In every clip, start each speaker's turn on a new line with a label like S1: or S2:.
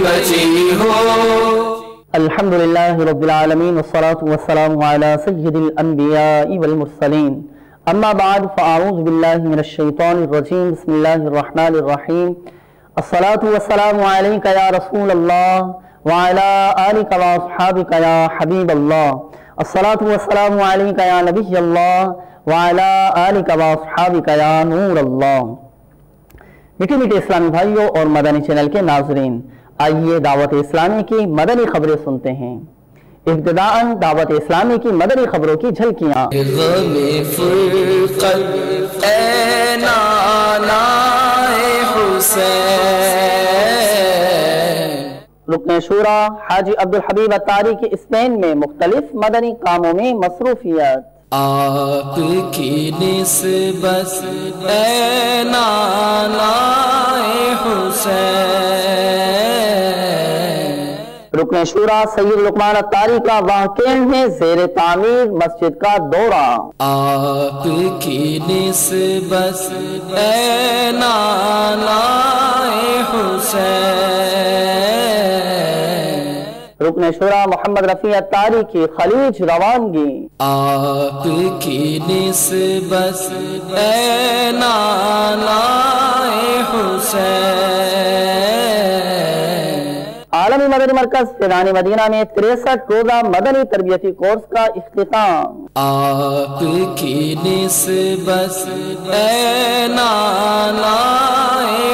S1: बची हो।
S2: अल्हम्दुलिल्लाहि रब्बिल आलमीन वस्सलातु वस्सलामु अला सय्यिदिल अंबिया'i वल मुरसलीन अम्मा बाद फ़अऊज़ु बिल्लाहि मिनश शैतानिर रजीम बिस्मिल्लाहिर रहमानिर रहीम अस्सलातु वस्सलामु अलैका या रसूलल्लाह व अला आलिका व अस्हाबिका या हबीबल्लाह अस्सलातु वस्सलामु अलैका या नबियल्लाह व अला आलिका व अस्हाबिका या नूरल्लाह। मीठे मीठे इस्लामी भाइयों और मदनी चैनल के नाज़रीन, आइए दावत इस्लामी की मदनी खबरें सुनते हैं। इब्तिदाअन दावत इस्लामी की मदनी खबरों की झलकियाँ। रुकने शूरा हाजी अब्दुल हबीब अत्तारी की स्पेन में मुख्तलिफ मदनी कामों में मसरूफियत।
S1: आपकी निस्बत ए नानाए हुसैन।
S2: रुकने शूरा सैयद लुकमान अत्तारी का वाक़ई में ज़ेरे तामीर मस्जिद का दौरा।
S1: आपकी निस्बत ए नानाए हुसैन।
S2: रुकने शूरा मोहम्मद रफ़ी अत्तारी की खलीज रवानगी।
S1: आपकी निस्बत ए नानाए हुसैन।
S2: आलमी मदनी मरकज फैज़ान मदीना में 63 रोज़ा मदनी तरबियती कोर्स का इख्तिताम।
S1: आपकी निस्बत ए नानाए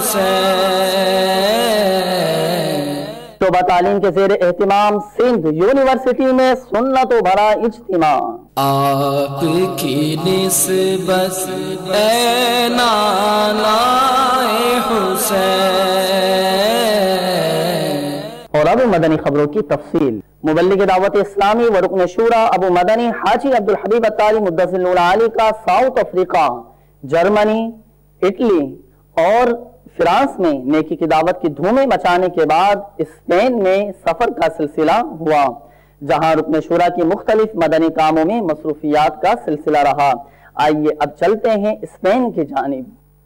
S1: हुसैन।
S2: शोबा तालीम के ज़ेर एहतिमाम सिंध यूनिवर्सिटी में सुन्नत भरा इज्तिमा।
S1: आपकी निस्बत ए नानाए हुसैन।
S2: और अब मदनी खबरों की तफसील। मुबल्लिग दावत इस्लामी व रुकन शूरा अबू मदनी हाजी अब्दुल हबीब अत्तारी मुद्दसिल आली का साउथ अफ्रीका, जर्मनी, इटली और फ्रांस में नेकी की दावत की धूमें मचाने के बाद स्पेन में सफर का सिलसिला हुआ, जहां रुकन शूरा की मुख्तलिफ मदनी कामों में मसरूफियात का सिलसिला रहा। आइए अब चलते हैं स्पेन की जानिब।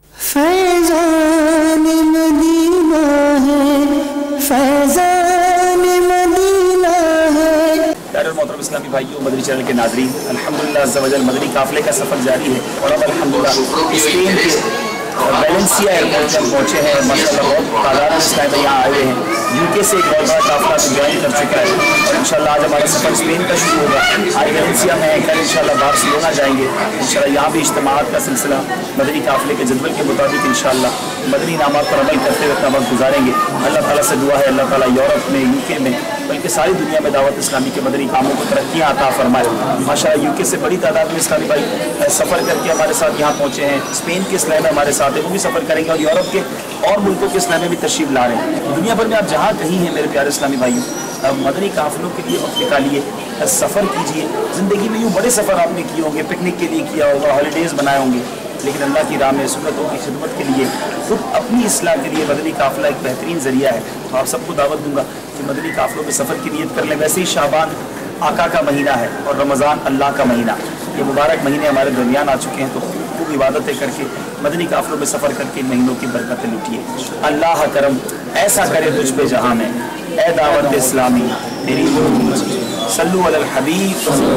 S3: फैज़ान मदीना है, फैज़ान मदीना है।
S4: प्यारे मोहतरम इस्लामी भाइयों, मदनी चैनल के नाज़रीन, अल्हम्दुलिल्लाह अज़्ज़ा वजल मदनी काफ़िले का सफ़र जारी है और अब अल्हम्दुलिल्लाह स्पेन के वेलेंसिया एयरपोर्ट पर पहुँचे हैं। माशाअल्लाह बहुत तादाद में इस टाइम यहाँ आए हैं। यूके से एक बहुत बड़ा काफ़िला ज्वाइन कर चुका है और इंशाअल्लाह आज हमारा सफ़र स्पेन का शुरू होगा। आज वेलेंसिया में कल इंशाअल्लाह बार्सिलोना जाएंगे। इंशाअल्लाह यहाँ भी इज्तिमाअत का सिलसिला मदनी काफ़िले के जदवल के मुताबिक इंशाअल्लाह मदनी इनामात पर अमल करते हुए अपना वक्त गुजारेंगे। अल्लाह ताला से दुआ है अल्लाह ताला यूरोप में, यूके में, बल्कि सारी दुनिया में दावत इस्लामी के मदनी कामों को तरक्कियाँ अता फरमाए। माशाअल्लाह यूके से बड़ी तादाद में इस्लामी भाई सफ़र करके हमारे साथ यहाँ पहुँचे हैं। स्पेन के इस्लाम में हमारे साथ है, वो भी सफ़र करेंगे और यूरोप के और मुल्कों के इस्लाम में भी तशरीफ ला रहे हैं। दुनिया भर में आप जहाँ कहीं हैं मेरे प्यारे इस्लामी भाइयों, मदनी काफ़िलों के लिए वक्त निकालिए, सफ़र कीजिए। ज़िंदगी में यूँ बड़े सफ़र आपने किए होंगे, पिकनिक के लिए किया होगा, हॉलीडेज़ बनाए होंगे, लेकिन अल्लाह की राह में सुन्नतों की खिदमत के लिए, खुद अपनी इस्लाह के लिए मदनी काफ़िला एक बेहतरीन ज़रिया है। तो आप सबको दावत दूंगा कि मदनी काफ़िलों में सफ़र की नीयत कर लें। वैसे ही शाबान आका का महीना है और रमज़ान अल्लाह का महीना, ये मुबारक महीने हमारे दरमियान आ चुके हैं। तो खूब इबादतें करके मदनी काफ़िलों में सफ़र करके इन महीनों की बरकतें लूटिए। अल्लाह करम ऐसा करे तुझ पे जहाँ में, ए दावत इस्लामी तेरी सल्लु अलल हबीब।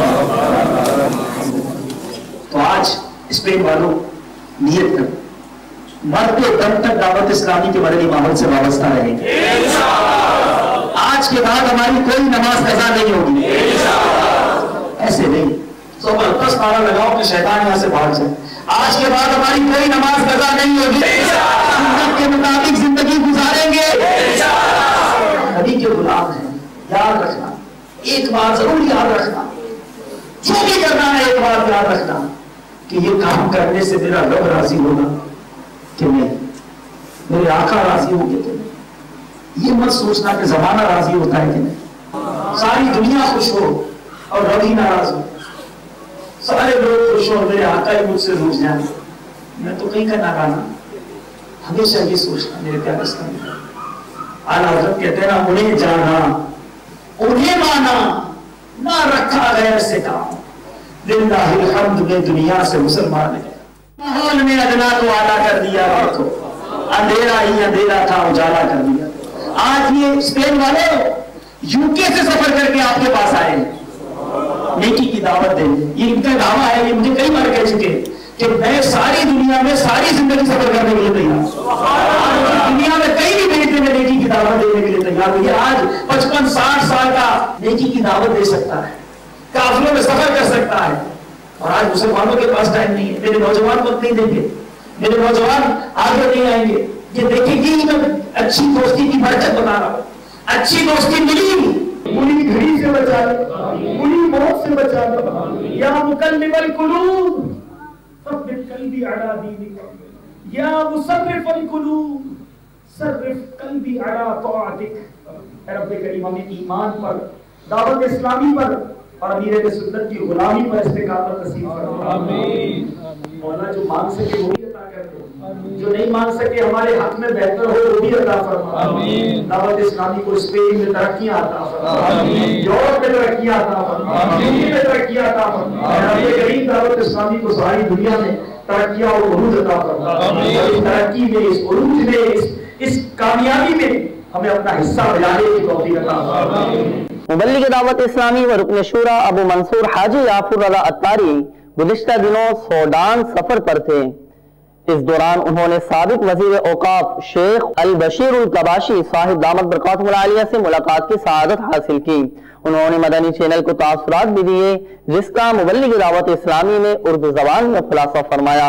S5: तो आज स्पेन वालों नियत कर मरते दम तक दावत इस्लामी के मदनी माहौल से वाबस्ता रहेंगे। आज के बाद हमारी कोई नमाज कज़ा नहीं होगी। ऐसे नहीं जबरदस्त नारा लगाओ कि शैतान यहाँ से भाग जाए। आज के बाद हमारी कोई नमाज कज़ा नहीं होगी, सुन्नत के मुताबिक जिंदगी गुजारेंगे। नबी के गुलाम हैं, याद रखना, एक बात जरूर याद रखना, जो भी करना है एक बात याद रखना कि ये काम करने से मेरा रब राजी होगा कि नहीं, मेरे आका राजी होंगे कि नहीं। ये मत सोचना कि जमाना राजी होता है कि नहीं, सारी दुनिया खुश हो और रब ही नाराज हो, सारे लोग खुश हो मेरे आका ही मुझसे रूठ जाए, मैं तो कहीं का ना गाना। हमेशा ये सोचना मेरे प्यारे इस्लामी, आला हज़रत कहते हैं ना, उन्हें जाना उन्हें माना ना रखा गैर से काम। लिल्लाहिल हम्द में दुनिया से मुसलमान है, माहौल में अदना को आला कर दिया, देखो अंधेरा ही अंधेरा था उजाला कर दिया। आज ये स्पेन वाले यूके से सफर करके आपके पास आए नेकी की दावत देने। ये इनका दावा है, ये मुझे कई बार कह चुके कि मैं सारी दुनिया में सारी जिंदगी सफर करने के लिए तैयार, दुनिया में कहीं भी भेजने में नेकी की दावत देने के लिए तैयार हूं। ये आज 55-60 साल का नेकी की दावत दे सकता है, काफिलों में सफर कर सकता है। और आज मुसलमानों के पास टाइम नहीं है। मेरे नौजवान वक्त नहीं देंगे, मेरे नौजवान आगे नहीं आएंगे। ये देखेंगे कि मैं अच्छी दोस्ती की बरकत बता रहा हूं। अच्छी दोस्ती मिली, बुरी घड़ी से बचा ले, बुरी मौत से बचा ले। या मुकल्लिबल कुलूब सब्बित कल्बी अला दीनिक, या मुसर्रिफल कुलूब सर्रिफ कल्बी अला तौअतिक। रब्बे करीम हमें ईमान पर, दावत इस्लामी पर और अमीर सुन्नत की गुलामी पर इस्तिकामत नसीब फरमा। आमीन। मौला जो मांग सके वो भी अता कर दो, जो नहीं मांग सके हमारे हक में बेहतर हो वो भी अता फरमा। आमीन। दावत इस्लामी को स्पेन में तरक्कियां अता फरमा, आमीन। यूरोप में तरक्कियां अता फरमा, आमीन। में तरक्कियां अता फरमा। रब्बे करीम दावत इस्लामी को सारी दुनिया में तरक्कियां और उरूज अता फरमा। आमीन। और इस तरक्की में, इस उरूज में, इस कामयाबी में हमें अपना हिस्सा बजाने की तौफीक अता फरमा।
S2: मुबल्लिग दावत इस्लामी व रुकन शुरा अबू मंसूर हाजी याफुर रज़ा अत्तारी गुज़िश्ता दिनों सूडान सफर पर थे। इस दौरान उन्होंने साबिक वज़ीर औक़ाफ़ शेख अल बशीर उल कबाशी साहिब दामत बरकातुहुल आलिया से मुलाकात की सआदत हासिल की। उन्होंने मदनी चैनल को तासुरात भी दिए, जिसका मुबल्लिग दावत इस्लामी में उर्दू ज़बान में खुलासा फरमाया।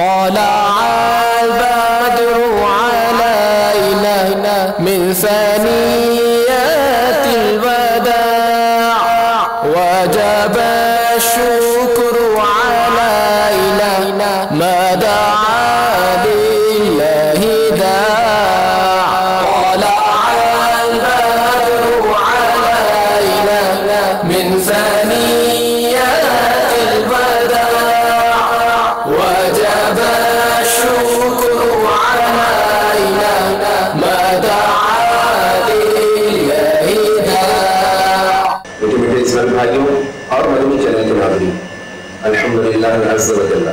S1: وجب الشكر علينا ما دعا لله داع طلع البدر علينا من ثنيات الوداع وجب الشكر علينا ما دعا لله داع।
S6: اسلامی بھائیوں اور مدنی چینل کے ناظرین، الحمدللہ عز و جل،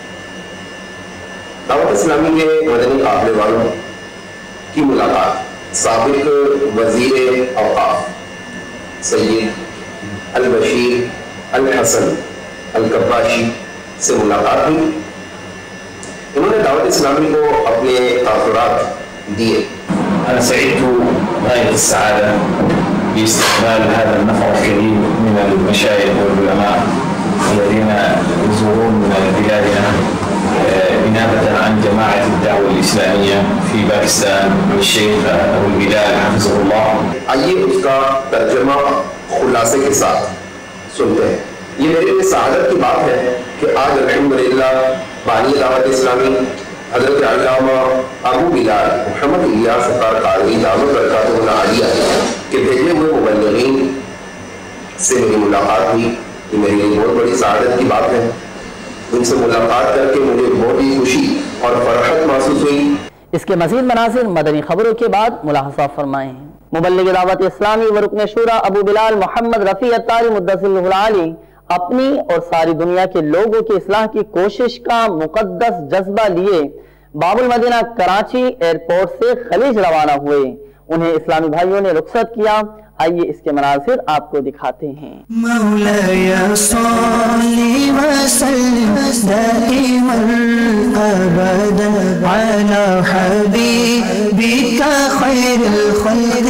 S6: دعوت اسلامی کے مدنی قافلے والوں کی ملاقات سابق وزیر اوقاف سید البشیر الحسن الکباشی سے ملاقات ہوئی۔ انہوں نے دعوت اسلامی کو اپنے تاثرات دیے۔
S4: أنا سعدت غاية السعادة باستقبال هذا النفر الكريم من المشايخ والعلماء الذين يزورون بلادنا نيابة عن جماعة الدعوة الإسلامية في باكستان والشيخ أبو البلال حفظه الله۔
S6: آئیے اس کا ترجمہ خلاصے کے ساتھ سنتے ہیں۔ یہ میرے لیے سعادت کی بات ہے کہ آج الحمدللہ بانی دعوت اسلامی حضرت علامہ ابو بلال محمد الیاس سرکار قادری دامت برکاتہ عالیہ کے بھیجے ہوئے مبلغین سے میری ملاقات ہوئی۔ یہ میرے لیے بہت بڑی سعادت کی بات ہے۔ ان سے ملاقات کر کے مجھے بہت ہی خوشی اور فرحت محسوس ہوئی۔
S2: اس کے مزید مناظر مدنی خبروں کے بعد ملاحظہ فرمائیں۔ مبلغ دعوت اسلامی و رکن شورا ابو بلال محمد رفیع اتاری مدثر العالی اپنی اور ساری دنیا کے لوگوں کی اصلاح کی کوشش کا مقدس جذبہ لیے باب المدینہ کراچی ایئرپورٹ سے خلیج روانہ ہوئے۔ انہیں اسلامی بھائیوں نے رخصت کیا۔ آئیے اس کے مناظر آپ کو دکھاتے ہیں۔
S3: مولاي صل وسلم دائما ابدا على حبيبك خير الخلق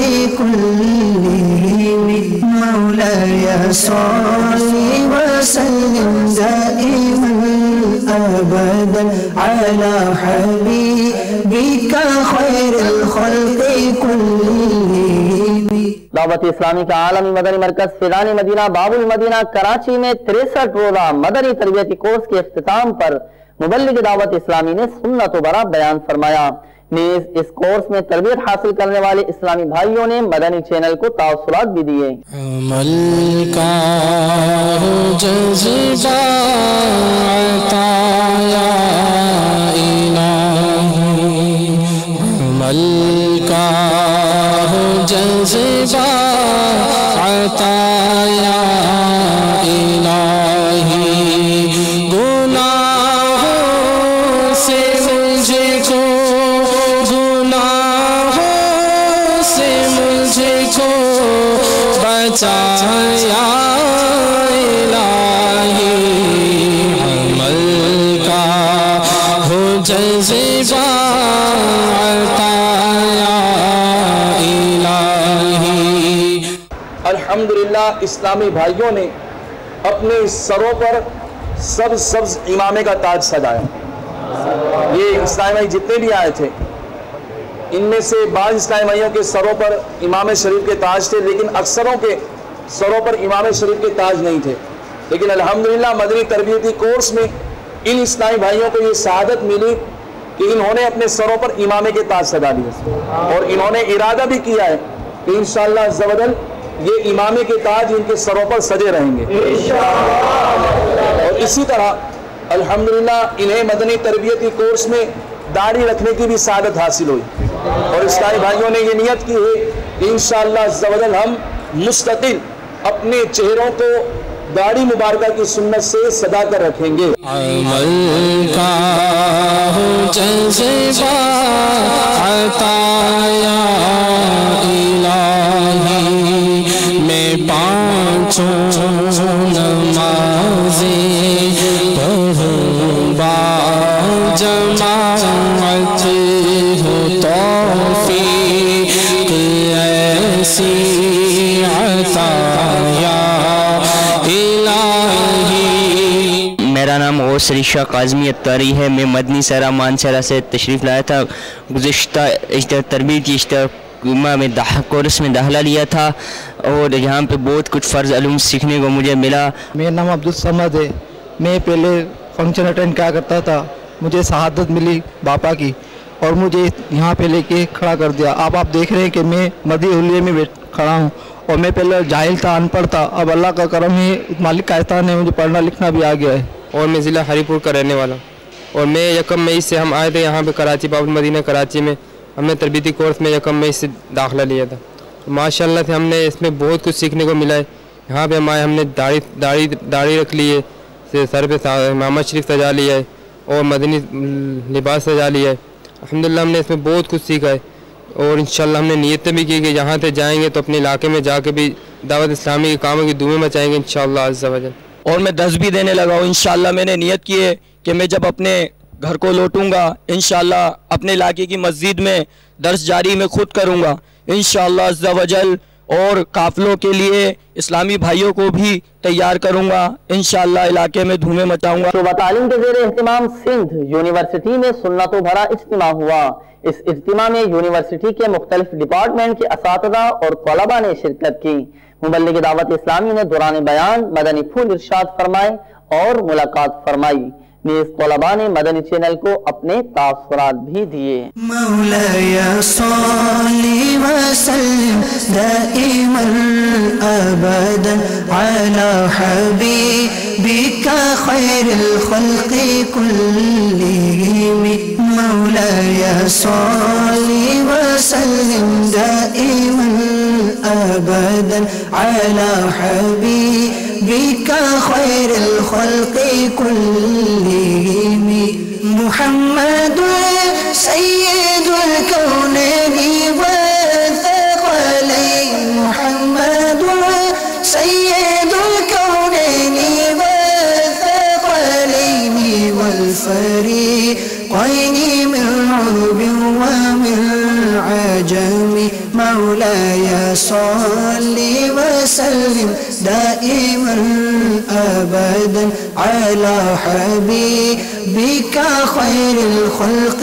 S3: كلهم مولاي صل وسلم دائما ابدا على حبيبك خير الخلق كلهم۔
S2: دعوت اسلامی کا عالمی مدنی مرکز فیضان مدینہ باب المدینہ کراچی میں 63 روزہ مدنی تربیتی کورس کے اختتام پر مبلغ دعوت اسلامی نے سنت و برا بیان فرمایا۔ نیز اس کورس میں تربیت حاصل کرنے والے اسلامی بھائیوں نے مدنی چینل کو تاثرات بھی دیے۔
S1: عمل کا جذبہ عطا یا الہی، عمل کا جذبہ عطا یا الہی، گناہوں سے مجھ کو گناہوں سے بچایا الہی عمل کا ہو جذبہ عطایا الہی۔
S4: الحمدللہ اسلامی بھائیوں نے اپنے سروں پر سبز امامے کا تاج سجایا۔ یہ اسلامی بھائی جتنے بھی آئے تھے ان میں سے بعض اسلامی بھائیوں کے سروں پر امام شریف کے تاج تھے، لیکن اکثروں کے سروں پر امام شریف کے تاج نہیں تھے، لیکن الحمدللہ مدنی تربیتی کورس میں ان اسلامی بھائیوں کو یہ سعادت ملی کہ انہوں نے اپنے سروں پر امامے کے تاج سجا دیے، اور انہوں نے ارادہ بھی کیا ہے کہ انشاءاللہ عز و جل یہ امامے کے تاج ان کے سروں پر سجے رہیں گے، اور اسی طرح الحمدللہ انہیں مدنی تربیتی کورس میں داڑھی رکھنے کی بھی سعادت حاصل ہوئی، اور اسلامی بھائیوں نے یہ نیت کی ہے کہ انشاءاللہ عز و جل ہم مستقل اپنے چہروں کو داڑھی مبارکہ کی سنت سے سجا کر رکھیں گے۔
S1: عمل کا ہو جذبہ عطایا الہی میں پانچوں نمازیں پڑھوں با جماعت ہو توفیق ایسی عطایا الہی۔
S7: میرا نام غوث ریشہ قاظمی اتاری ہے۔ میں مدنی سرا مانسرا سے تشریف لایا تھا۔ گزشتہ تربیتی اجتماع میں کورس میں داخلہ لیا تھا، اور یہاں پہ بہت کچھ فرض علوم سیکھنے کو مجھے ملا۔
S8: میرا نام عبدالصمد ہے۔ میں پہلے فنکشن اٹینڈ کیا کرتا تھا، مجھے شہادت ملی باپا کی، اور مجھے یہاں پہ لے کے کھڑا کر دیا۔ اب آپ دیکھ رہے ہیں کہ میں مدی حلیے میں کھڑا ہوں، اور میں پہلے جاہل تھا، ان پڑھ تھا، اب اللہ کا کرم ہے، مالک کا احسان ہے، مجھے پڑھنا لکھنا بھی آ گیا ہے۔
S9: اور میں ضلع ہری پور کا رہنے والا ہوں، اور میں 1 مئی سے ہم آئے تھے یہاں پہ کراچی باب المدینہ کراچی میں۔ ہم نے تربیتی کورس میں 1 مئی سے داخلہ لیا تھا۔ ماشاءاللہ سے ہم نے اس میں بہت کچھ سیکھنے کو ملا ہے۔ یہاں پہ ہم آئے، ہم نے داڑھی رکھ لی ہے، سر پہ امامہ شریف سجا لیا ہے، اور مدنی لباس سجا لیا ہے۔ الحمدللہ ہم نے اس میں بہت کچھ سیکھا ہے، اور انشاءاللہ ہم نے نیتیں بھی کی کہ یہاں سے جائیں گے تو اپنے علاقے میں جا کے بھی دعوت اسلامی کے کاموں کی دھومیں مچائیں گے انشاءاللہ عز و جل۔
S8: اور میں درس بھی دینے لگا ہوں۔ انشاءاللہ میں نے نیت کی ہے کہ میں جب اپنے گھر کو لوٹوں گا انشاءاللہ اپنے علاقے کی مسجد میں درس جاری میں خود کروں گا انشاءاللہ عز و جل، اور قافلوں کے لیے اسلامی بھائیوں کو بھی تیار کروں گا انشاءاللہ، علاقے میں دھومیں مچاؤں گا۔
S2: شعبہ تعلیم کے زیر اہتمام سندھ یونیورسٹی میں سنتوں بھرا اجتماع ہوا۔ اس اجتماع میں یونیورسٹی کے مختلف ڈپارٹمنٹ کے اساتذہ اور طلباء نے شرکت کی۔ مبلغ دعوت اسلامی نے دوران بیان مدنی پھول ارشاد فرمائے اور ملاقات فرمائی۔ نیز طلباء نے مدنی چینل کو اپنے تاثرات بھی دیے۔
S3: مولاي صل وسلم دائما ابدا على حبيبك خير الخلق كلهم مولاي صل وسلم دائما ابدا على حبيبك خير الخلق كلهم محمد سيد الكونين والثقلين محمد سيد الكونين والثقلين والفريقين من عرب ومن عجم مولاي صل وسلم دائما ابدا على حبيبك خير الخلق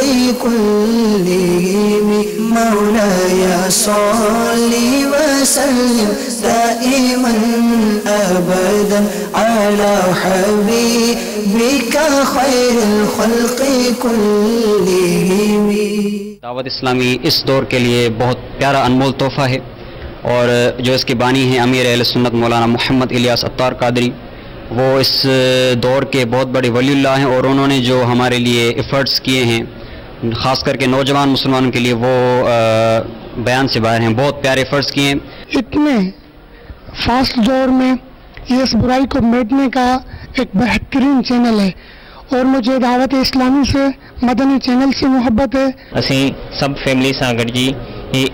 S3: كلهم مولاي صل وسلم دائما ابدا على حبيبك خير الخلق كلهم۔
S7: دعوت اسلامی اس دور کے لیے بہت پیارا انمول تحفہ ہے، اور جو اس کے بانی ہیں امیر اہل سنت مولانا محمد الیاس عطار قادری، وہ اس دور کے بہت بڑے ولی اللہ ہیں، اور انہوں نے جو ہمارے لیے ایفرٹس کیے ہیں خاص کر کے نوجوان مسلمانوں کے لیے وہ بیان سے باہر ہیں، بہت پیارے ایفرٹس کیے ہیں۔
S10: اتنے فاسٹ دور میں یہ اس برائی کو میٹنے کا ایک بہترین چینل ہے، اور مجھے دعوت اسلامی سے مدنی چینل سے محبت ہے۔
S11: اسی سب فیملی سے گڈ جی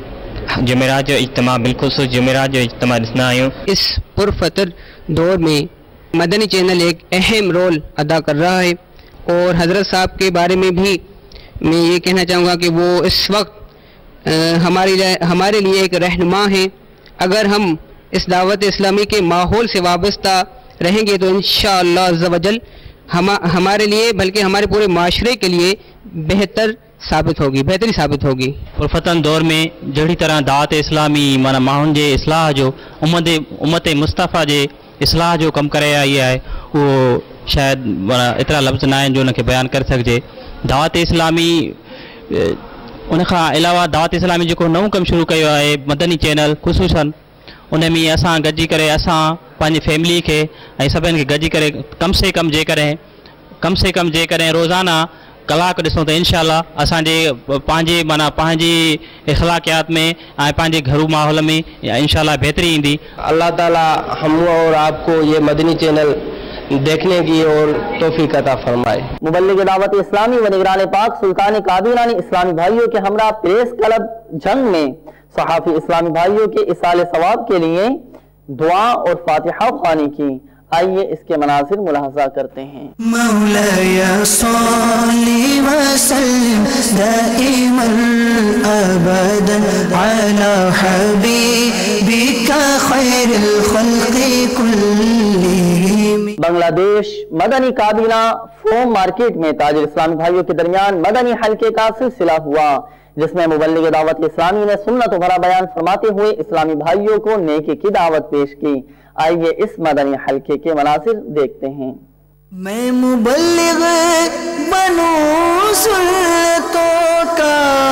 S11: जमेरात जो इज्तिमा बिलखुसूस जमेरात जो इज्तिमा ॾिसंदा आहियूं।
S12: इस पुरफतर दौर में मदनी चैनल एक अहम रोल अदा कर रहा है और हज़रत साहब के बारे में भी मैं ये कहना चाहूँगा कि वो इस वक्त हमारे लिए एक रहनुमा हैं। अगर हम इस दावत इस्लामी के माहौल से वाबस्ता रहेंगे तो इंशाअल्लाह अज़्ज़ व जल हमारे लिए बल्कि हमारे पूरे माशरे के लिए बेहतरी साबित होगी।
S11: पुरफतन दौर में जहिड़ी तरह दावत इस्लामी माना माण्हुनि जे इस्लाह जो उम्मत मुस्तफ़ा जे इस्लाह जो कमु करे आई आहे, उहो शायदि माना एतिरा लफ़्ज़ न आहिनि जो उनखे बयानु करे सघिजे। दावत इस्लामी उनखां अलावा दावत इस्लामी जेको नओं कमु शुरू कयो आहे मदनी चैनल ख़ुसूसन, उन में असां गॾिजी करे असां पंहिंजी फैमिली खे ऐं सभिनि खे गॾिजी करे कम से कम जेकॾहिं रोज़ाना कलाक ॾिसूं त इंशाअल्लाह असांजे पंहिंजी इख़लाक़ियात में ऐं पंहिंजे घरू माहौल में इंशाअल्लाह बेहतरी ईंदी।
S13: अल्लाह ताला हम और आपको ये मदनी चैनल देखने की और तौफीक अता फरमाए।
S2: मुबल्लिग दावत इस्लामी व निगरान पाक सुल्तान काबीना ने इस्लामी भाइयों के हमरा प्रेस क्लब जंग में सहाफ़ी इस्लामी भाइयों के इसाले सवाब के लिए दुआ और फातिहा ख़्वानी की। आइए इसके मनासिर मुलाहजा करते हैं।
S3: मौलाया सल्ली व सल्लिम दाइमन अबदन अला हबीबिका खैरुल खल्क़ि कुल्लिहिम।
S2: बांग्लादेश मदनी काबीना फोम मार्केट में ताजिर इस्लामी भाइयों के दरमियान मदनी हल्के का सिलसिला हुआ, जिसमें मुबल्लिग दावत इस्लामी ने सुन्नत भरा बयान फरमाते हुए इस्लामी भाइयों को नेकी की दावत पेश की। आइए इस मदनी हल्के के मनासिर देखते हैं।
S3: मैं मुबल्लिग बनूं सुन्नतों का,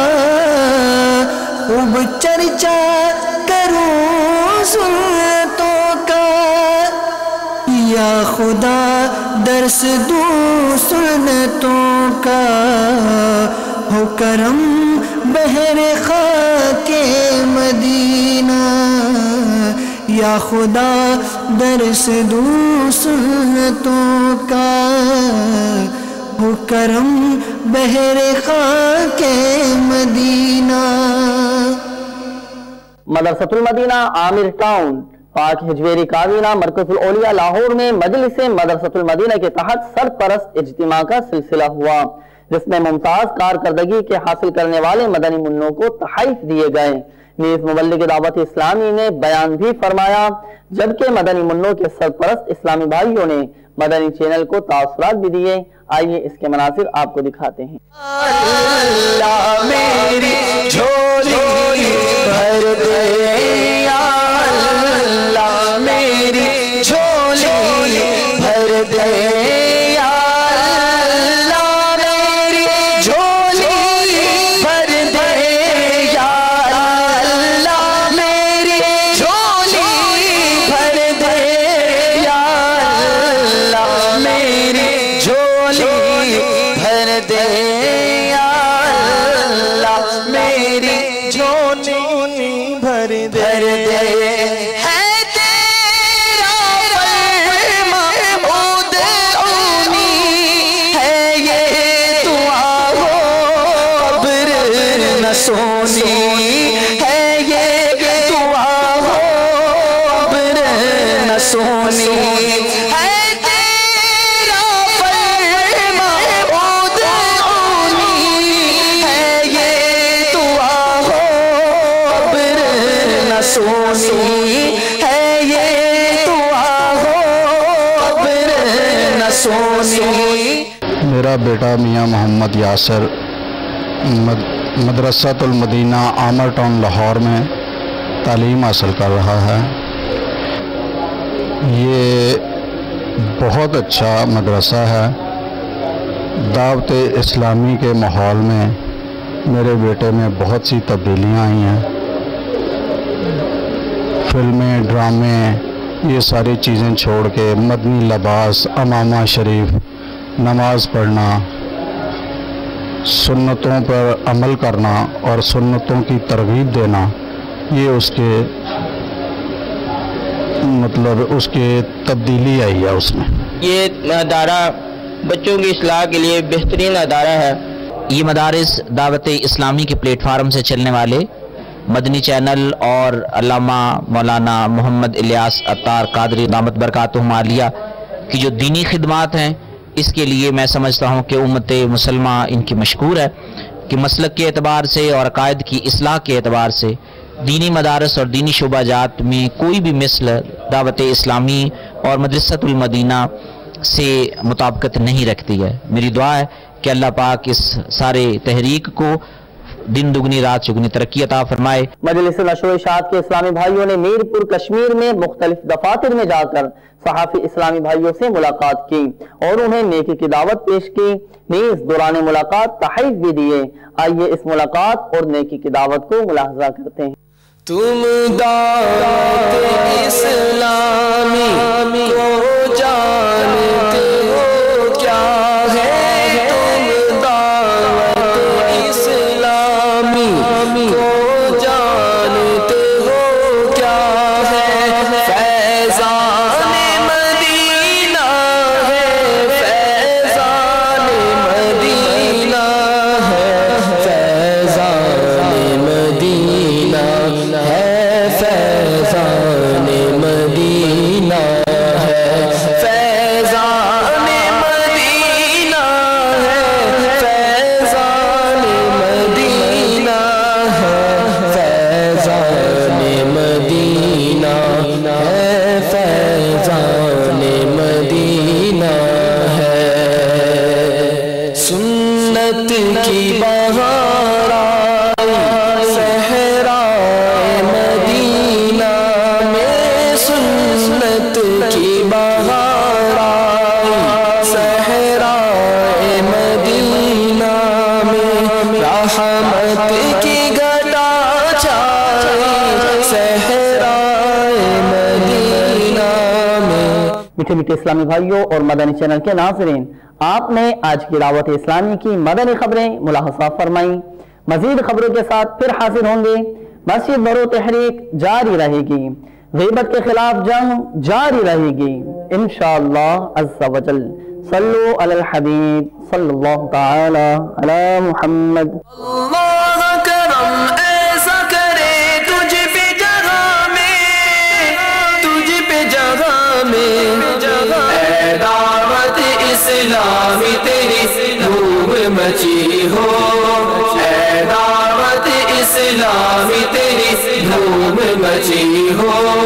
S3: खूब चर्चा करूं सुन्नतों का, या खुदा दर्स दूं सुन्नतों का, हो करम बहरे खाके मदीना, या खुदा दर्स दूं सुन्नतों का, हो करम बहरे खाके मदीना।
S2: मदरसतुल मदीना आमिर टाउन पाक हिजवेरी काबीना मरकजुल औलिया लाहौर में मजलिस मदरसतुल मदीना के तहत सरपरस्त इज्तिमा का सिलसिला हुआ, जिसमें मुमताज कारकर्दगी के हासिल करने वाले मदनी मुन्नों को तहफ़ दिए गए। नीज़ मुबल्लिग दावत इस्लामी ने बयान भी फरमाया, जबकि मदनी मुन्नों के सरपरस्त इस्लामी भाइयों ने मदनी चैनल को तासुरात भी दिए। आइए इसके मनासिर आपको दिखाते हैं।
S3: अल्लाह मेरी झोली भर दे, या अल्लाह मेरी झोली भर दे, या अल्लाह मेरी झोली भर दे, या अल्लाह मेरी झोली भर दे, या अल्लाह मेरी झोली भर दे, या अल्लाह मेरी झोली भर दे। है तेरा फरमा उदऊनी, है ये दुआ हो कब्र न सोनी, है ये दुआ हो कब्र न सोनी, है तेरा फरमा उदऊनी, है ये दुआ हो कब्र न सोनी, है ये दुआ हो कब्र न सोनी।
S14: मेरा बेटा मियाँ मोहम्मद यासर मदरसतुल मदीना आमर टाउन लाहौर में तालीम हासिल कर रहा है। ये बहुत अच्छा मदरसा है। दावत इस्लामी के माहौल में मेरे बेटे में बहुत सी तब्दीलियाँ आई हैं। फिल्में, ड्रामे, ये सारी चीज़ें छोड़ के मदनी लिबास, अमामा शरीफ, नमाज पढ़ना, सुन्नतों पर अमल करना और सुन्नतों की तरगीब देना, ये उसके उसके तब्दीली आई है उसमें।
S15: ये अदारा बच्चों की इस्लाह के लिए बेहतरीन अदारा है।
S16: ये मदारिस दावत इस्लामी के प्लेटफार्म से चलने वाले مدنی چینل اور علامہ مولانا محمد الیاس عطار قادری دامت برکاتہم عالیہ کی جو دینی خدمات ہیں، اس کے لیے میں سمجھتا ہوں کہ امت مسلمہ ان کی مشکور ہے کہ مسلک کے اعتبار سے اور عقائد کی اصلاح کے اعتبار سے دینی مدارس اور دینی شعبہ جات میں کوئی بھی مثل دعوت اسلامی اور مدرسۃ المدینہ سے مطابقت نہیں رکھتی ہے۔ میری دعا ہے کہ اللہ پاک اس سارے تحریک کو دن دگنی رات چگنی ترقی عطا فرمائے۔
S2: مجلس نشر و اشاعت کے اسلامی بھائیوں نے میر پور کشمیر میں مختلف دفاتر میں جا کر صحافی اسلامی بھائیوں سے ملاقات کی اور انہیں نیکی کی دعوت پیش کی، نیز دوران ملاقات تحائف بھی دیے۔ آئیے اس ملاقات اور نیکی کی دعوت کو ملاحظہ کرتے ہیں۔
S1: تم دعوت اسلامی کو جانتے ہو کیا ہے، تم دعوت اسلامی کو جانتے ہو کیا ہے، فیضان مدینہ ہے، فیضان مدینہ ہے، فیضان مدینہ ہے، فیضان مدینہ ہے، فیضان مدینہ ہے، فیضان مدینہ ہے، فیضان مدینہ ہے، فیضان مدینہ ہے، سنت کی بہار آئی صحرائے مدینہ میں، سنت کی بہار آئی صحرائے مدینہ میں، رحمت کی گھٹا چھائی صحرائے مدینہ میں۔
S2: میٹھے میٹھے اسلامی بھائیوں اور مدنی چینل کے ناظرین، آپ نے آج کی دعوت اسلامی کی مدنی خبریں ملاحظہ فرمائیں۔ مزید خبروں کے ساتھ پھر حاضر ہوں گے۔ مسجد برو تحریک جاری رہے گی، غیبت کے خلاف جنگ جاری رہے گی انشاءاللہ عز و جل۔ صلو علی الحبیب صلی اللہ تعالی علی محمد۔
S1: اللہ کرم ایسا کرے تجھ پہ جگہ میں، تجھ پہ جگہ میں، اے دعوت اسلامی تیری دھوم مچی ہو، اے دعوت اسلامی تیری دھوم مچی ہو،